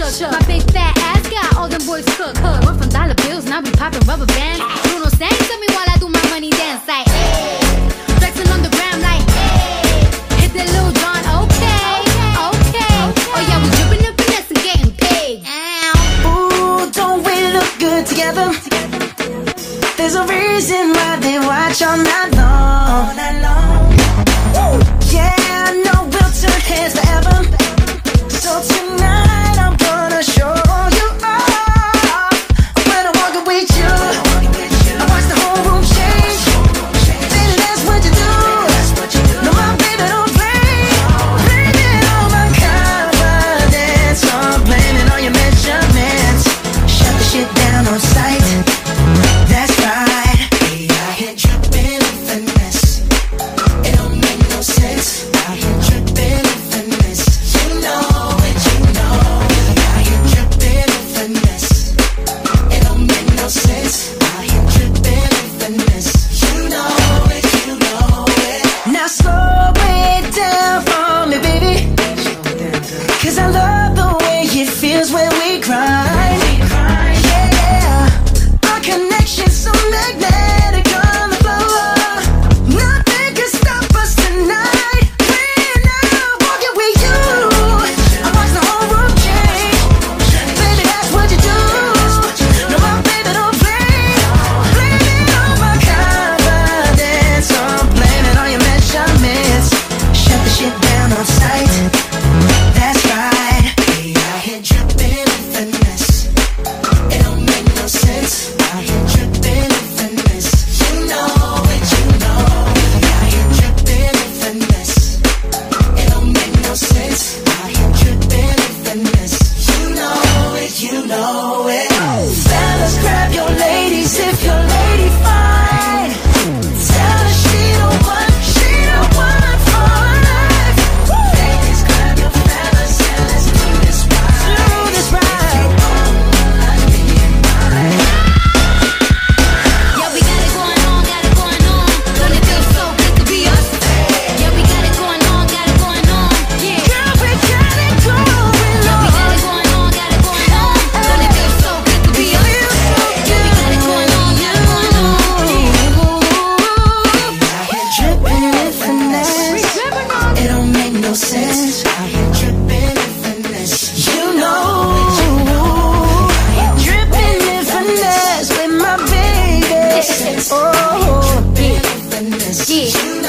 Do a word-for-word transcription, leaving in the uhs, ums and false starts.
shook. My big fat ass got all them boys cook. Hood. We're from dollar bills, now we popping rubber bands. Bruno sang to me while I do my money dance like, hey. Flexing on the gram like, hey. Hit that Lil Jon, okay, okay. Oh yeah, we dripping and finesse and getting paid. Ow. Ooh, don't we look good together? There's a reason why they watch all night long. All night long. Yeah, I know we'll turn heads forever. So tonight I'm gonna show you off. When I'm walking with you, I watch the whole room change. Baby, that's what you do. No, my baby don't play. Blaming all my confidence. I'm blaming all your measurements. Shut the shit down on sight. That's right. We out here dripping in finesse. It don't make no sense. Out here dripping in finesse. You know it, you know it. Out here dripping in finesse. It don't make no sense. Out here dripping in finesse. You know it, you know it. Now slow it down for me, baby. Cause I love the way it feels when we grind. Connections so magnetic on the floor. Nothing can stop us tonight. When I'm walking with you, I watch the whole room change. Baby, that's what you do. No, my baby don't play. Blaming all my confidence. I'm blaming all your measurements. Shut the shit down on sight. That's right. We out here dripping in finesse. It don't make no sense. You know it. Fellas, grab your ladies if your lady fine. Tell her she the one, she the one for life. Ladies, grab your fellas and let's do this right. Do this right. Yeah, we got it going on, got it going on. Don't it feel so good to be us? Yeah, we got it going on, got it going on. Yeah, Girl, we got it going on. yeah, we got it going on, got it going on. Don't it feel so good to be us? Yeah, we got it going on, got it going on. Out here dripping in finesse. It don't make no sense. Out here dripping in finesse. You know, dripping in finesse with my baby. Oh, dripping in finesse. Yeah. You